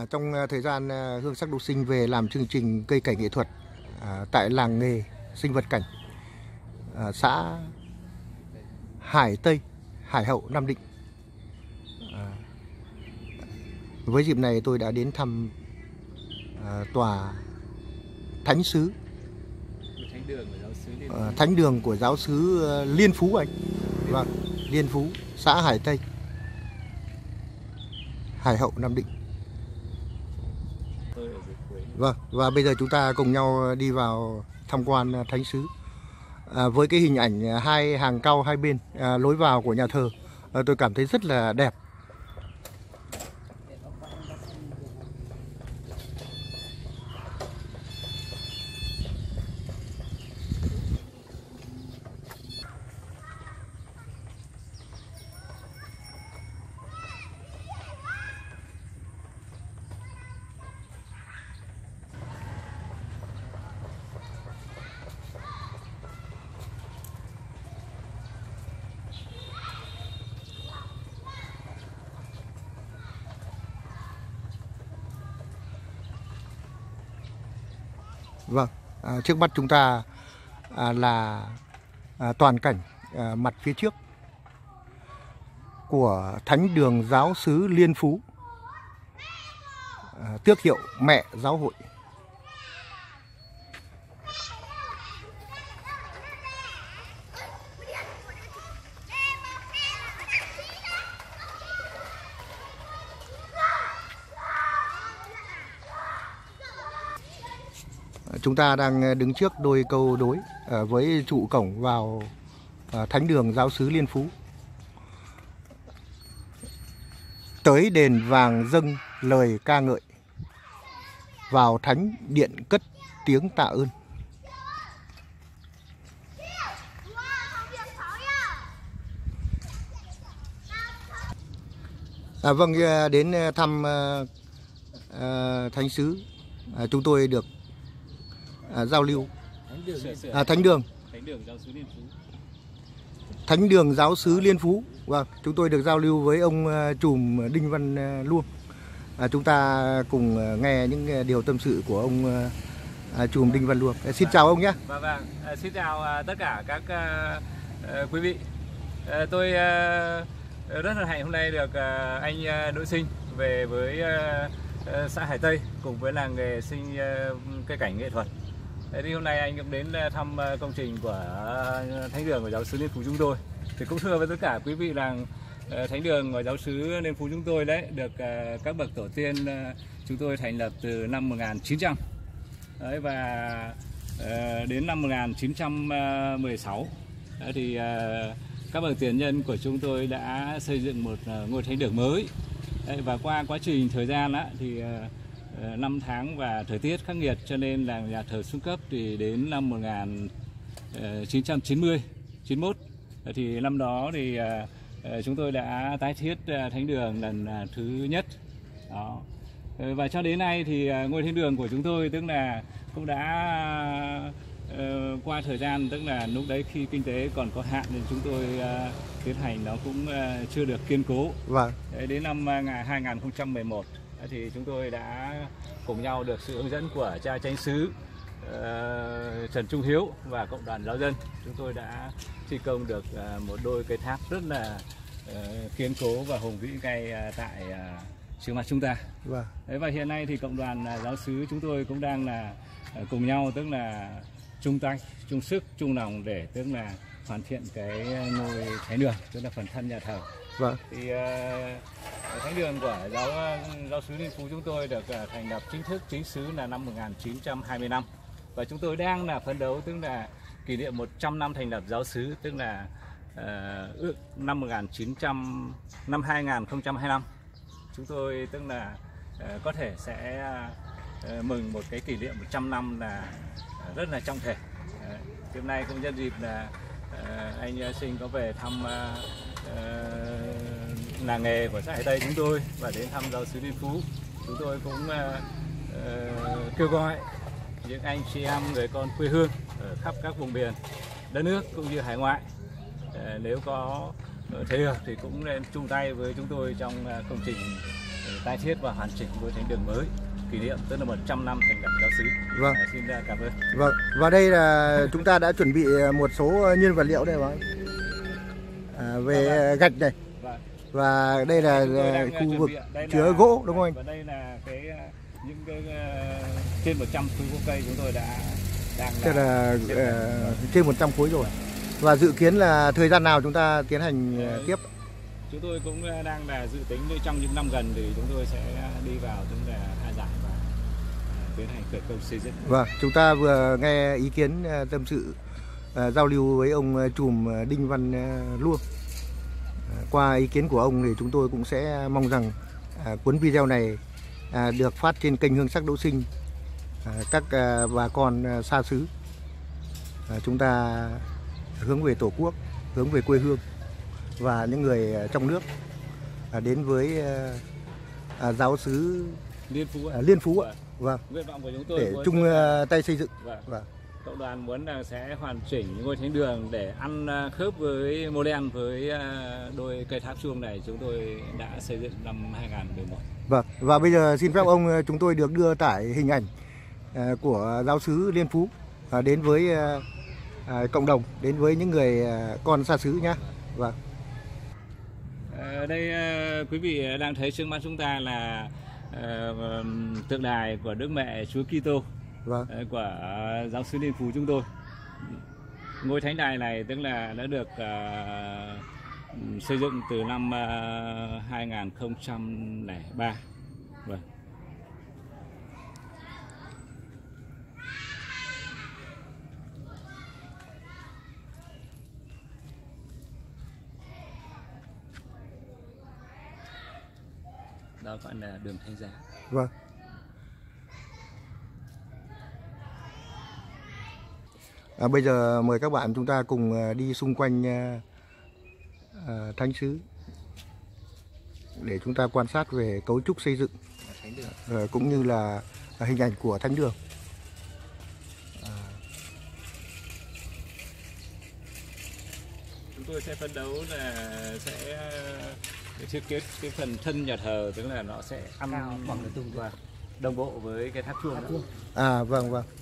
Trong thời gian Hương Sắc Đô Sinh về làm chương trình cây cảnh nghệ thuật tại làng nghề sinh vật cảnh xã Hải Tây, Hải Hậu, Nam Định. Với dịp này tôi đã đến thăm tòa thánh xứ, thánh đường của giáo xứ Liên Phú anh. Vâng, Liên Phú, xã Hải Tây, Hải Hậu, Nam Định. Vâng, và bây giờ chúng ta cùng nhau đi vào tham quan thánh xứ. Với cái hình ảnh hai hàng cau hai bên lối vào của nhà thờ, tôi cảm thấy rất là đẹp. Vâng, trước mắt chúng ta là toàn cảnh mặt phía trước của thánh đường giáo xứ Liên Phú, tước hiệu Mẹ Giáo hội. Chúng ta đang đứng trước đôi câu đối với trụ cổng vào thánh đường giáo xứ Liên Phú. Tới đền vàng dâng lời ca ngợi, vào thánh điện cất tiếng tạ ơn. Vâng, đến thăm thánh xứ, chúng tôi được giao lưu thánh đường giáo xứ Liên Phú. Vâng, chúng tôi được giao lưu với ông trùm Đinh Văn Luông. Chúng ta cùng nghe những điều tâm sự của ông trùm Đinh Văn Luông. Xin chào ông nhé. Vâng, xin chào tất cả các quý vị. Tôi rất hân hạnh hôm nay được anh Đỗ Sinh về với xã Hải Tây cùng với làng nghề sinh cây cảnh nghệ thuật. Thì hôm nay anh cũng đến thăm công trình của thánh đường của giáo xứ Liên Phú chúng tôi. Thì cũng thưa với tất cả quý vị rằng thánh đường của giáo xứ Liên Phú chúng tôi đấy được các bậc tổ tiên chúng tôi thành lập từ năm 1900. Đấy, và đến năm 1916 thì các bậc tiền nhân của chúng tôi đã xây dựng một ngôi thánh đường mới. Đấy, và qua quá trình thời gian thì năm tháng và thời tiết khắc nghiệt cho nên là nhà thờ xuống cấp, thì đến năm 1990 91 thì năm đó thì chúng tôi đã tái thiết thánh đường lần thứ nhất đó. Và cho đến nay thì ngôi thánh đường của chúng tôi tức là cũng đã qua thời gian, tức là lúc đấy khi kinh tế còn có hạn nên chúng tôi tiến hành nó cũng chưa được kiên cố. Vâng. Đến năm 2011 thì chúng tôi đã cùng nhau được sự hướng dẫn của cha chánh xứ Trần Trung Hiếu và cộng đoàn giáo dân, chúng tôi đã thi công được một đôi cây tháp rất là kiên cố và hùng vĩ ngay tại trước mặt chúng ta. Vâng. Đấy, và hiện nay thì cộng đoàn giáo xứ chúng tôi cũng đang là cùng nhau, tức là chung tay, chung sức, chung lòng để tức là hoàn thiện cái ngôi thánh đường, tức là phần thân nhà thờ. Vâng. Thì thánh đường của giáo xứ Liên Phú chúng tôi được thành lập chính thức chính xứ là năm 1925, và chúng tôi đang là phấn đấu tức là kỷ niệm 100 năm thành lập giáo xứ, tức là năm 2025 chúng tôi tức là có thể sẽ mừng một cái kỷ niệm 100 năm là rất là trọng thể. Hôm nay cũng nhân dịp là anh Sinh có về thăm làng nghề của xã Hải Tây chúng tôi và đến thăm giáo xứ Liên Phú. Chúng tôi cũng kêu gọi những anh chị em người con quê hương ở khắp các vùng miền đất nước cũng như hải ngoại, nếu có thể được thì cũng nên chung tay với chúng tôi trong công trình tái thiết và hoàn chỉnh ngôi thánh đường mới kỷ niệm tức là 100 năm thành lập giáo xứ. Vâng. Xin cảm ơn. Vâng. Và đây là chúng ta đã chuẩn bị một số nguyên vật liệu đây mà. Về gạch này. Và đây là khu vực chứa gỗ đúng không anh? Và đây là những cái trên 100 khối gỗ cây chúng tôi đang trên 100 khối rồi. Và dự kiến là thời gian nào chúng ta tiến hành tiếp? Chúng tôi cũng đang dự tính trong những năm gần thì chúng tôi sẽ đi vào tức là hạ giải và tiến hành khởi công xây dựng. Vâng, chúng ta vừa nghe ý kiến tâm sự giao lưu với ông trùm Đinh Văn Luông. Qua ý kiến của ông thì chúng tôi cũng sẽ mong rằng cuốn video này được phát trên kênh Hương Sắc Đỗ Sinh. Các bà con xa xứ, chúng ta hướng về Tổ quốc, hướng về quê hương, và những người trong nước đến với giáo xứ Liên Phú ạ. Vâng. Nguyện vọng của chúng tôi để chung tay xây dựng. Vâng. Cộng đoàn muốn là sẽ hoàn chỉnh ngôi thánh đường để ăn khớp với mô đen với đôi cây tháp chuông này chúng tôi đã xây dựng năm 2011. Vâng. Và bây giờ xin phép ông chúng tôi được đưa tải hình ảnh của giáo xứ Liên Phú đến với cộng đồng, đến với những người con xa xứ nhé. Vâng. Đây quý vị đang thấy trước mắt chúng ta là tượng đài của Đức Mẹ Chúa Kitô. Vâng. Của giáo xứ Liên Phú chúng tôi. Ngôi thánh đài này tức là đã được xây dựng từ năm 2003. Vâng. Đó gọi là đường Thánh Giá. Vâng. Bây giờ mời các bạn chúng ta cùng đi xung quanh thánh xứ để chúng ta quan sát về cấu trúc xây dựng cũng như là hình ảnh của thánh đường. Chúng tôi sẽ phấn đấu là sẽ thiết kế cái phần thân nhà thờ, tức là nó sẽ ăn và đồng bộ với cái tháp chuông. Vâng vâng.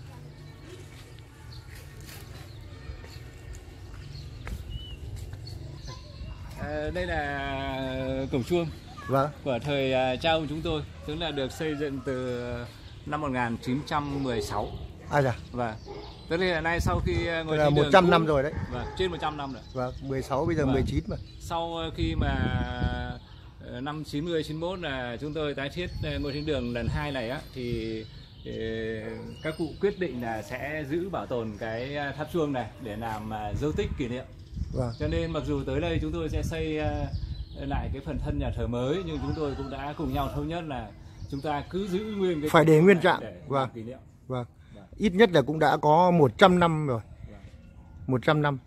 Đây là cổng chuông của thời cha ông chúng tôi, tức là được xây dựng từ năm 1916. Và tức là nay sau khi ngôi thánh đường 100 năm rồi đấy. Vâng, trên 100 năm rồi. Vâng, 16 bây giờ 19 mà. Sau khi mà năm 90 91 là chúng tôi tái thiết ngôi thánh đường lần 2 này á, thì các cụ quyết định là sẽ giữ bảo tồn cái tháp chuông này để làm dấu tích kỷ niệm. Vâng. Cho nên mặc dù tới đây chúng tôi sẽ xây lại cái phần thân nhà thờ mới, nhưng chúng tôi cũng đã cùng nhau thống nhất là chúng ta cứ giữ nguyên cái phải để nguyên trạng để kỷ niệm. Vâng. Ít nhất là cũng đã có 100 năm rồi. 100 năm.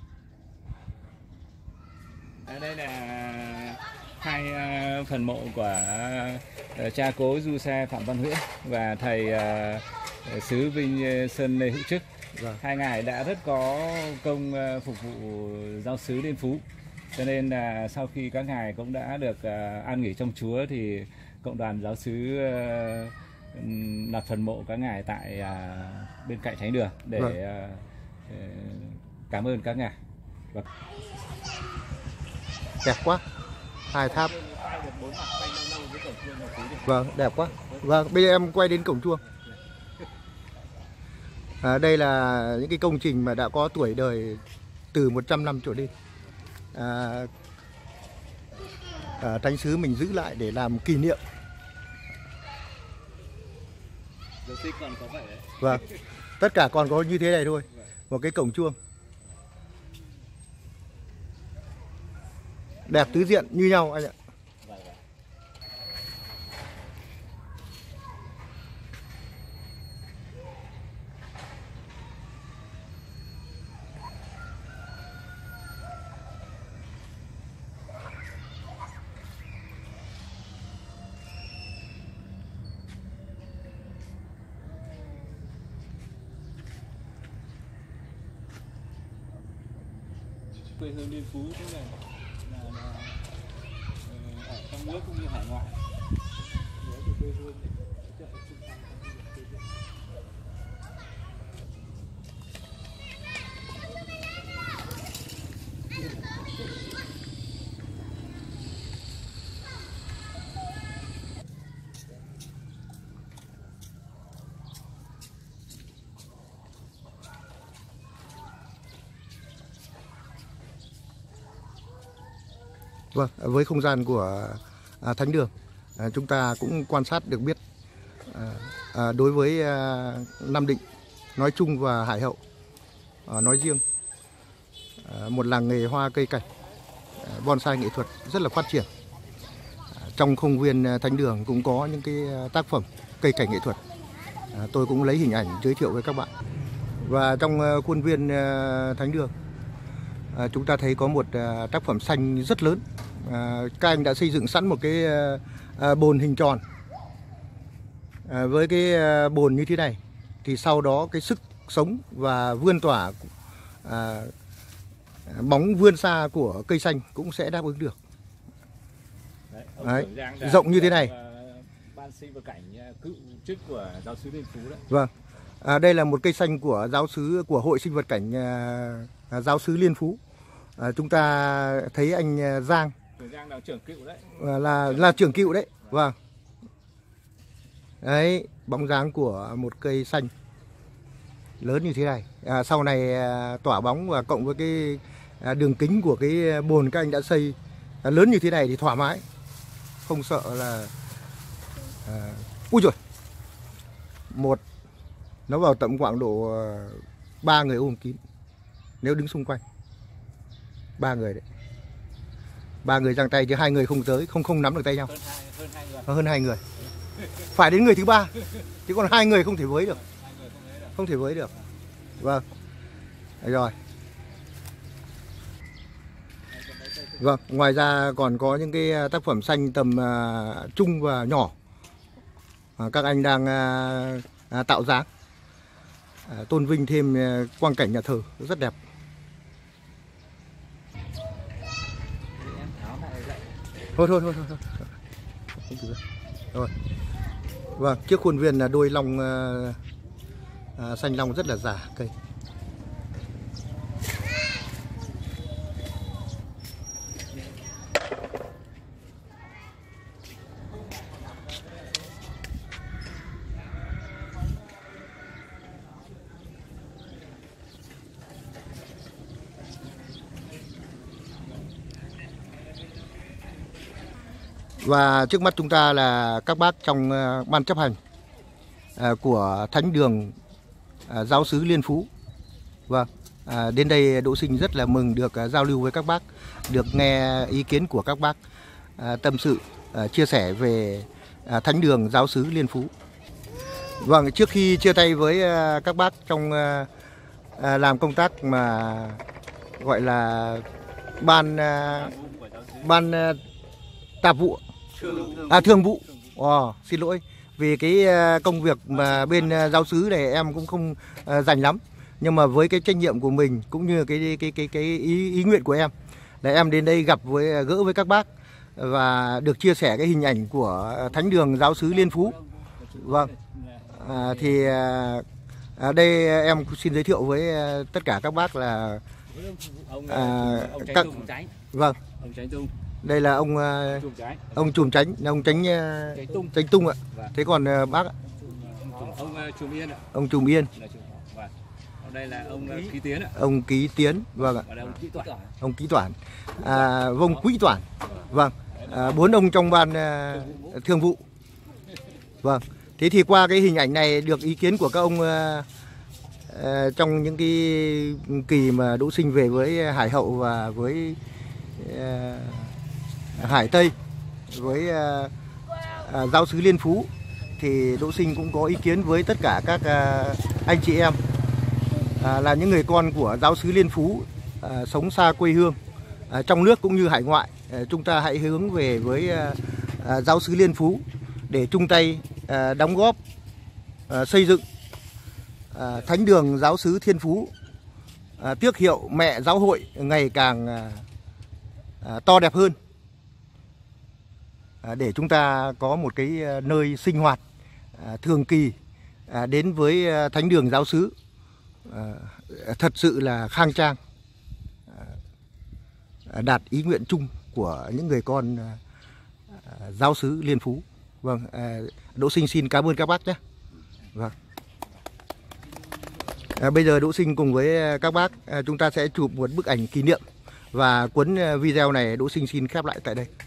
Đây là hai phần mộ của cha cố Du Xe Phạm Văn Huyễn và thầy sứ Vinh Sơn Lê Hữu Trức. Vâng. Hai ngài đã rất có công phục vụ giáo xứ Liên Phú, cho nên là sau khi các ngài cũng đã được an nghỉ trong Chúa thì cộng đoàn giáo xứ đặt phần mộ các ngài tại bên cạnh thánh đường để cảm ơn các ngài. Vâng. Đẹp quá, hai tháp. Vâng, đẹp quá. Vâng, bây giờ em quay đến cổng chuông. Đây là những cái công trình mà đã có tuổi đời từ 100 năm trở đi. Thánh xứ mình giữ lại để làm kỷ niệm. Còn có vậy đấy. Vâng, tất cả còn có như thế này thôi. Một cái cổng chuông đẹp tứ diện như nhau anh ạ. Quê hương Liên Phú tức là ở trong nước cũng như hải ngoại. Vâng, với không gian của thánh đường, chúng ta cũng quan sát được biết đối với Nam Định nói chung và Hải Hậu nói riêng, một làng nghề hoa cây cảnh bonsai nghệ thuật rất là phát triển. Trong công viên thánh đường cũng có những cái tác phẩm cây cảnh nghệ thuật. Tôi cũng lấy hình ảnh giới thiệu với các bạn. Và trong khuôn viên thánh đường, chúng ta thấy có một tác phẩm xanh rất lớn. Các anh đã xây dựng sẵn một cái bồn hình tròn. Với cái bồn như thế này thì sau đó cái sức sống và vươn tỏa bóng vươn xa của cây xanh cũng sẽ đáp ứng được. Đấy, rộng như thế này. Ban sinh vật cảnh cựu chức của giáo xứ Liên Phú đấy. Vâng. Đây là một cây xanh của giáo xứ của Hội Sinh vật cảnh giáo xứ Liên Phú. Chúng ta thấy anh Giang là trưởng cựu đấy. Là trưởng cựu đấy. Vâng. Đấy, bóng dáng của một cây xanh lớn như thế này. Sau này tỏa bóng và cộng với cái đường kính của cái bồn các anh đã xây lớn như thế này thì thoải mái, không sợ là ui rồi một nó vào tầm khoảng độ 3 người ôm kín nếu đứng xung quanh. 3 người đấy, 3 người giang tay chứ 2 người không tới, không nắm được tay nhau. Hơn 2 người. Phải đến người thứ 3 chứ còn 2 người không thể với được, không thể với được. Vâng. Rồi. Vâng, ngoài ra còn có những cái tác phẩm xanh tầm trung và nhỏ các anh đang tạo dáng tôn vinh thêm quang cảnh nhà thờ rất đẹp. Thôi. Rồi. Vâng, trước khuôn viên là đôi long xanh long rất là già cây. Và trước mắt chúng ta là các bác trong ban chấp hành của Thánh đường giáo xứ Liên Phú. Vâng, đến đây Đỗ Sinh rất là mừng được giao lưu với các bác, được nghe ý kiến của các bác tâm sự, chia sẻ về Thánh đường giáo xứ Liên Phú. Vâng, trước khi chia tay với các bác trong làm công tác mà gọi là ban tạp vụ, thường vụ. Xin lỗi vì cái công việc mà bên giáo xứ này em cũng không rành lắm, nhưng mà với cái trách nhiệm của mình cũng như cái ý nguyện của em là em đến đây gỡ với các bác và được chia sẻ cái hình ảnh của Thánh đường giáo xứ Liên Phú. Vâng. Thì đây em xin giới thiệu với tất cả các bác là vâng. Đây là ông Trùm Chánh, là ông Chánh Tung ạ. Thế còn bác ạ? Ông Trùm Yên ạ. Ông Trùm Yên. Đây là ông Ký Tiến ạ. Ông Ký Tiến, vâng ạ. Ông Ký Toản. Vông Quỹ Toản. Vâng. 4 ông trong ban thường vụ. Vâng. Thế thì qua cái hình ảnh này được ý kiến của các ông trong những cái kỳ mà Đỗ Sinh về với Hải Hậu và với Hải Tây, với giáo xứ Liên Phú, thì Đỗ Sinh cũng có ý kiến với tất cả các anh chị em là những người con của giáo xứ Liên Phú, sống xa quê hương trong nước cũng như hải ngoại. Chúng ta hãy hướng về với giáo xứ Liên Phú để chung tay đóng góp xây dựng Thánh đường giáo xứ Thiên Phú, tước hiệu mẹ giáo hội ngày càng to đẹp hơn. để chúng ta có một cái nơi sinh hoạt thường kỳ đến với thánh đường giáo xứ thật sự là khang trang, đạt ý nguyện chung của những người con giáo xứ Liên Phú. Vâng, Đỗ Sinh xin cảm ơn các bác nhé. Vâng. Bây giờ Đỗ Sinh cùng với các bác chúng ta sẽ chụp một bức ảnh kỷ niệm và cuốn video này Đỗ Sinh xin khép lại tại đây.